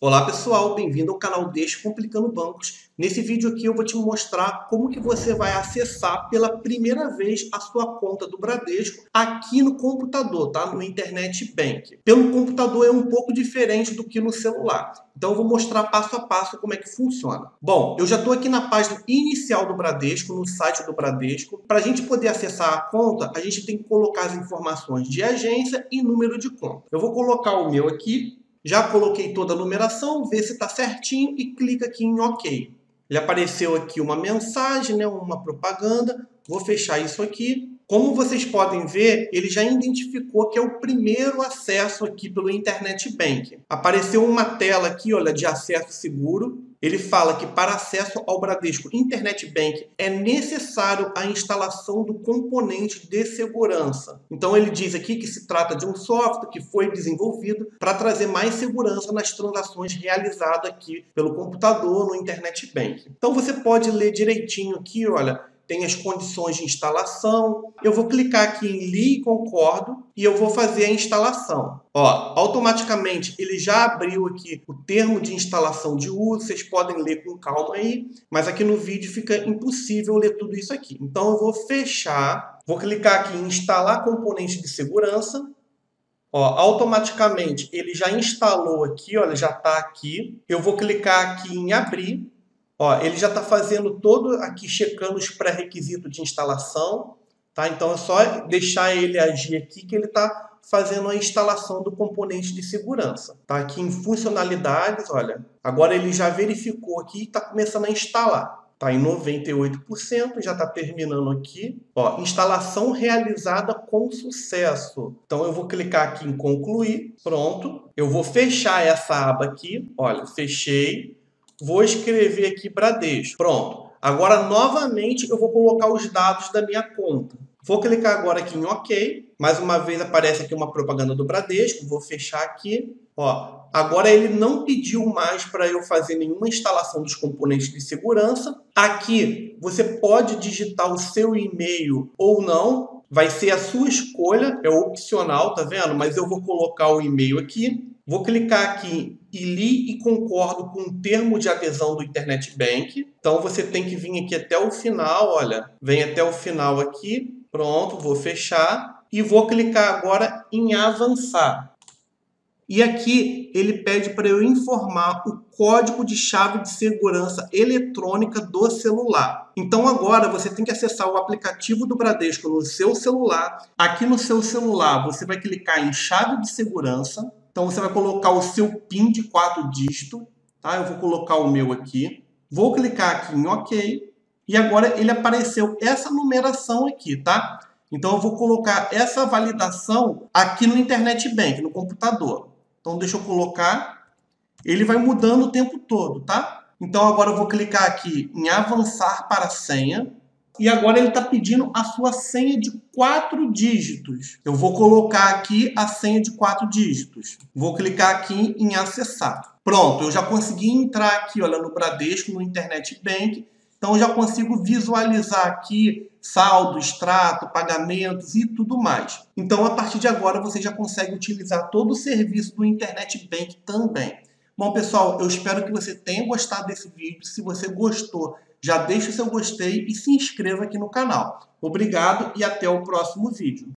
Olá pessoal, bem-vindo ao canal Descomplicando Bancos. Nesse vídeo aqui eu vou te mostrar como que você vai acessar pela primeira vez a sua conta do Bradesco aqui no computador, tá? No Internet Bank. Pelo computador é um pouco diferente do que no celular. Então eu vou mostrar passo a passo como é que funciona. Bom, eu já estou aqui na página inicial do Bradesco, no site do Bradesco. Para a gente poder acessar a conta, a gente tem que colocar as informações de agência e número de conta. Eu vou colocar o meu aqui. Já coloquei toda a numeração, vê se está certinho e clica aqui em OK. Ele apareceu aqui uma mensagem, né, uma propaganda. Vou fechar isso aqui. Como vocês podem ver, ele já identificou que é o primeiro acesso aqui pelo Internet Bank. Apareceu uma tela aqui, olha, de acesso seguro. Ele fala que para acesso ao Bradesco Internet Bank é necessário a instalação do componente de segurança. Então ele diz aqui que se trata de um software que foi desenvolvido para trazer mais segurança nas transações realizadas aqui pelo computador no Internet Bank. Então você pode ler direitinho aqui, olha, tem as condições de instalação. Eu vou clicar aqui em li e concordo e eu vou fazer a instalação. Ó, automaticamente ele já abriu aqui o termo de instalação de uso. Vocês podem ler com calma aí, mas aqui no vídeo fica impossível ler tudo isso aqui. Então eu vou fechar, vou clicar aqui em instalar componente de segurança. Ó, automaticamente ele já instalou aqui, olha, já está aqui. Eu vou clicar aqui em abrir. Ó, ele já está fazendo todo aqui, checando os pré-requisitos de instalação, tá? Então é só deixar ele agir aqui que ele está fazendo a instalação do componente de segurança. Tá aqui em funcionalidades, olha, agora ele já verificou aqui e está começando a instalar. Tá em 98%, já está terminando aqui. Ó, instalação realizada com sucesso. Então eu vou clicar aqui em concluir, pronto. Eu vou fechar essa aba aqui, olha, fechei. Vou escrever aqui Bradesco. Pronto. Agora, novamente, eu vou colocar os dados da minha conta. Vou clicar agora aqui em OK. Mais uma vez aparece aqui uma propaganda do Bradesco. Vou fechar aqui. Ó, agora ele não pediu mais para eu fazer nenhuma instalação dos componentes de segurança. Aqui você pode digitar o seu e-mail ou não. Vai ser a sua escolha. É opcional, tá vendo? Mas eu vou colocar o e-mail aqui. Vou clicar aqui e li e concordo com o termo de adesão do Internet Bank. Então você tem que vir aqui até o final, olha, vem até o final aqui. Pronto, vou fechar e vou clicar agora em avançar. E aqui ele pede para eu informar o código de chave de segurança eletrônica do celular. Então agora você tem que acessar o aplicativo do Bradesco no seu celular. Aqui no seu celular você vai clicar em chave de segurança. Então você vai colocar o seu PIN de 4 dígitos, tá? Eu vou colocar o meu aqui. Vou clicar aqui em OK. E agora ele apareceu essa numeração aqui, tá? Então eu vou colocar essa validação aqui no Internet Bank, no computador. Então deixa eu colocar. Ele vai mudando o tempo todo, tá? Então agora eu vou clicar aqui em avançar para a senha. E agora ele está pedindo a sua senha de 4 dígitos. Eu vou colocar aqui a senha de 4 dígitos. Vou clicar aqui em acessar. Pronto, eu já consegui entrar aqui, olha, no Bradesco, no Internet Bank. Então eu já consigo visualizar aqui saldo, extrato, pagamentos e tudo mais. Então a partir de agora você já consegue utilizar todo o serviço do Internet Bank também. Bom, pessoal, eu espero que você tenha gostado desse vídeo. Se você gostou, já deixa o seu gostei e se inscreva aqui no canal. Obrigado e até o próximo vídeo.